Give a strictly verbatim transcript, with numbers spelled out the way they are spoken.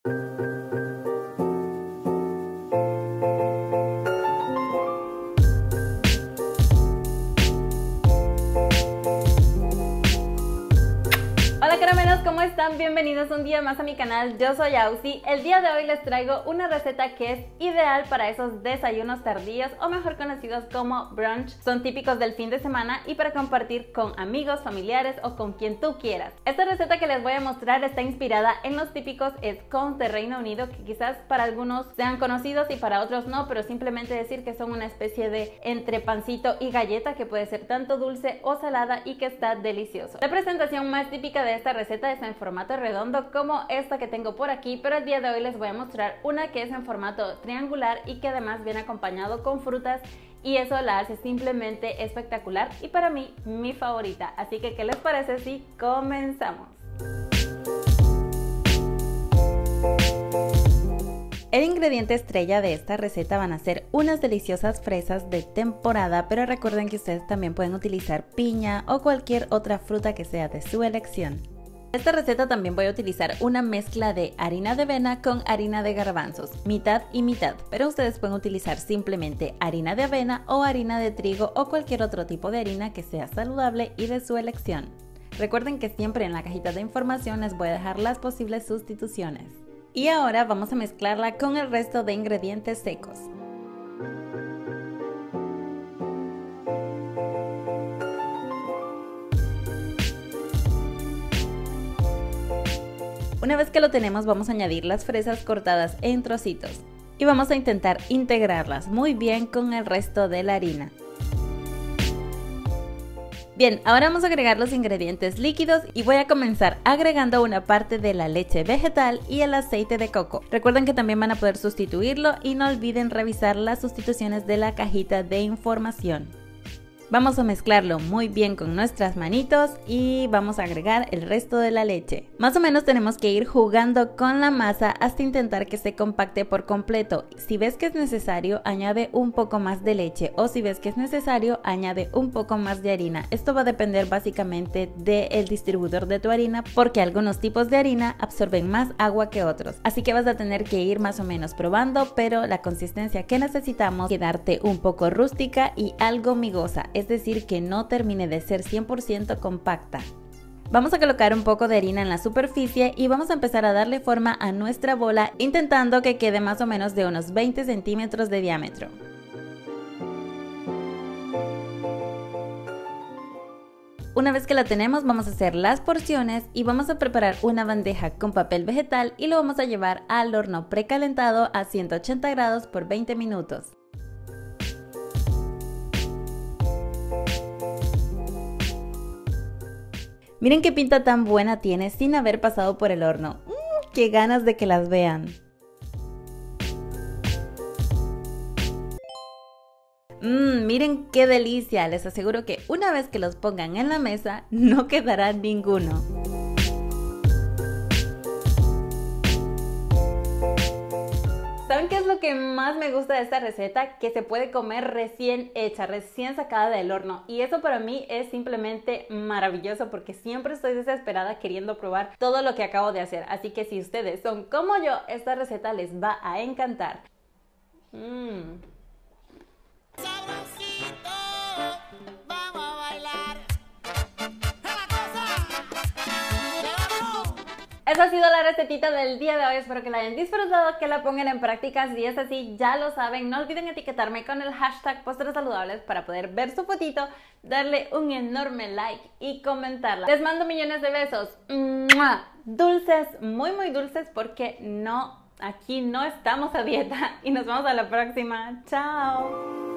Hola caramelos, ¿cómo están? Bienvenidos un día más a mi canal, yo soy Ausi. El día de hoy les traigo una receta que es ideal para esos desayunos tardíos o mejor conocidos como brunch. Son típicos del fin de semana y para compartir con amigos, familiares o con quien tú quieras. Esta receta que les voy a mostrar está inspirada en los típicos scones de Reino Unido, que quizás para algunos sean conocidos y para otros no, pero simplemente decir que son una especie de entre pancito y galleta que puede ser tanto dulce o salada y que está delicioso. La presentación más típica de esta receta está en formato redondo como esta que tengo por aquí, pero el día de hoy les voy a mostrar una que es en formato triangular y que además viene acompañado con frutas y eso la hace simplemente espectacular y para mí mi favorita. Así que ¿qué les parece si comenzamos? El ingrediente estrella de esta receta van a ser unas deliciosas fresas de temporada, pero recuerden que ustedes también pueden utilizar piña o cualquier otra fruta que sea de su elección. En esta receta también voy a utilizar una mezcla de harina de avena con harina de garbanzos, mitad y mitad, pero ustedes pueden utilizar simplemente harina de avena o harina de trigo o cualquier otro tipo de harina que sea saludable y de su elección. Recuerden que siempre en la cajita de información les voy a dejar las posibles sustituciones. Y ahora vamos a mezclarla con el resto de ingredientes secos. Una vez que lo tenemos, vamos a añadir las fresas cortadas en trocitos y vamos a intentar integrarlas muy bien con el resto de la harina. Bien, ahora vamos a agregar los ingredientes líquidos y voy a comenzar agregando una parte de la leche vegetal y el aceite de coco. Recuerden que también van a poder sustituirlo y no olviden revisar las sustituciones de la cajita de información. Vamos a mezclarlo muy bien con nuestras manitos y vamos a agregar el resto de la leche. Más o menos tenemos que ir jugando con la masa hasta intentar que se compacte por completo. Si ves que es necesario, añade un poco más de leche o si ves que es necesario, añade un poco más de harina. Esto va a depender básicamente del distribuidor de tu harina porque algunos tipos de harina absorben más agua que otros. Así que vas a tener que ir más o menos probando, pero la consistencia que necesitamos es quedarte un poco rústica y algo migosa. Es decir, que no termine de ser cien por ciento compacta. Vamos a colocar un poco de harina en la superficie y vamos a empezar a darle forma a nuestra bola, intentando que quede más o menos de unos veinte centímetros de diámetro. Una vez que la tenemos, vamos a hacer las porciones y vamos a preparar una bandeja con papel vegetal y lo vamos a llevar al horno precalentado a ciento ochenta grados por veinte minutos. Miren qué pinta tan buena tiene sin haber pasado por el horno. ¡Mmm! ¡Qué ganas de que las vean! Mmm, miren qué delicia. Les aseguro que una vez que los pongan en la mesa, no quedará ninguno. ¿Saben qué es lo que más me gusta de esta receta? Que se puede comer recién hecha, recién sacada del horno. Y eso para mí es simplemente maravilloso porque siempre estoy desesperada queriendo probar todo lo que acabo de hacer. Así que si ustedes son como yo, esta receta les va a encantar. Mmm. Esa ha sido la recetita del día de hoy, espero que la hayan disfrutado, que la pongan en práctica. Si es así, ya lo saben, no olviden etiquetarme con el hashtag postres saludables para poder ver su fotito, darle un enorme like y comentarla. Les mando millones de besos, ¡mua! Dulces, muy muy dulces porque no, aquí no estamos a dieta y nos vemos a la próxima, chao.